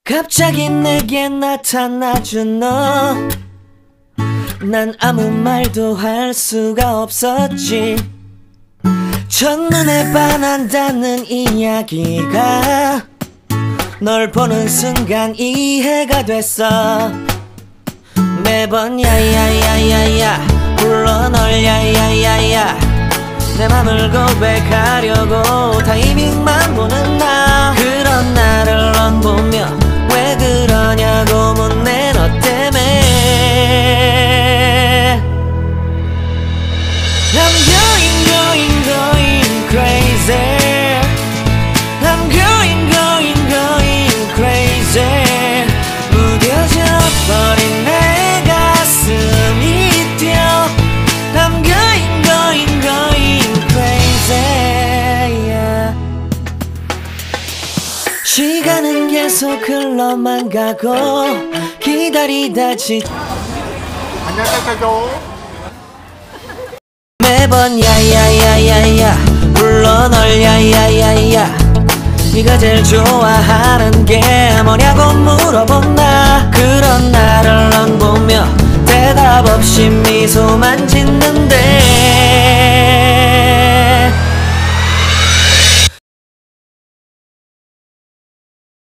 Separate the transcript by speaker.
Speaker 1: 갑자기 내게 나타나준 너, 난 아무 말도 할 수가 없었지. 첫눈에 반한다는 이야기가 널 보는 순간 이해가 됐어. 매번 야야야야야 불러 널 야야야야, 내 맘을 고백하려고 타이밍만 보는 나. 그런 나를 넌 보며 왜 그러냐고 묻네. 너 때문에 I'm going crazy. I'm going crazy. 무뎌져 버린 내 가슴이 뛰어. I'm going crazy, yeah. 시간은 계속 흘러만 가고 기다리다
Speaker 2: 안녕하세요.
Speaker 1: 매번 야야야야야 불러 널 야야야야, 네가 제일 좋아하는 게 뭐냐고 물어본다. 그런 나를 넌 보며 대답 없이 미소만 짓는